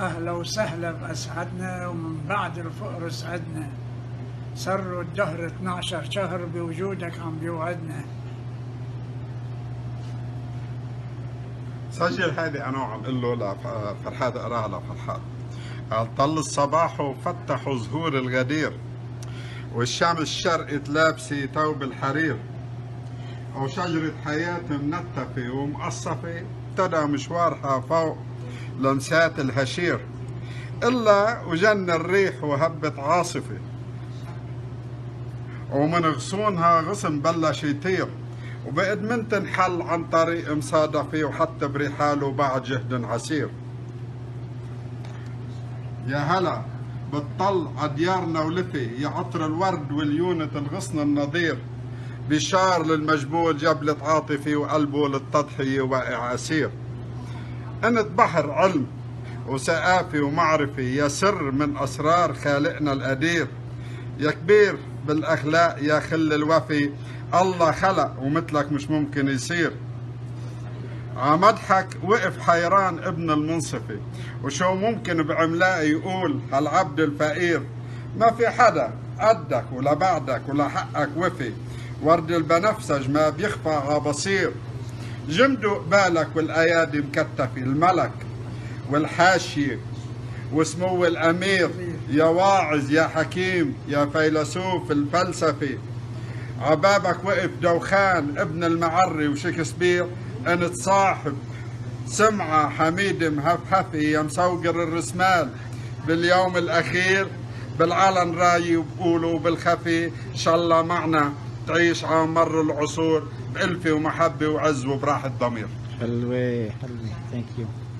أهلا وسهلا بأسعدنا، ومن بعد الفقر سعدنا. سر الدهر 12 شهر بوجودك عم بيوعدنا. سجل هذه أنا وعم قل له لفرحاد، أقراها لفرحاد. قال: طل الصباح وفتحوا زهور الغدير، والشمس الشرق تلابسي ثوب الحرير، وشجرة حياة منتفة ومقصفة ابتدى مشوارها فوق لمسات الهشير، إلا وجن الريح وهبت عاصفة، ومن غصونها غصن بلش يطير، وبقت من تنحل عن طريق مصادفة، وحتى برحاله بعد جهد عسير. يا هلا بتطل عديارنا ولفي، يا عطر الورد واليونة الغصن النظير، بشار للمجبول جبلة عاطفي، وقلبه للتضحية واقع أسير. أنت بحر علم وثقافة ومعرفة، يا سر من أسرار خالقنا القدير، يا كبير بالأخلاق يا خل الوفي، الله خلق ومثلك مش ممكن يصير. عمدحك وقف حيران ابن المنصفة، وشو ممكن بعملاء يقول هالعبد الفقير، ما في حدا قدك ولا بعدك ولا حقك وفي، ورد البنفسج ما بيخفى عبصير، جمدوا قبالك والأيادي مكتفة، الملك والحاشية وسمو الأمير، يا واعظ يا حكيم يا فيلسوف الفلسفة، عبابك وقف دوخان ابن المعري وشكسبير، انت صاحب سمعة حميدة مهفهفة، يا مسوقر الرسمال باليوم الأخير، بالعلن راي وبقولوا بالخفي، إن شاء الله معنا تعيش على مر العصور بألفة ومحبة وعز وبراحة ضمير. حلوة حلوة، ثانك يو.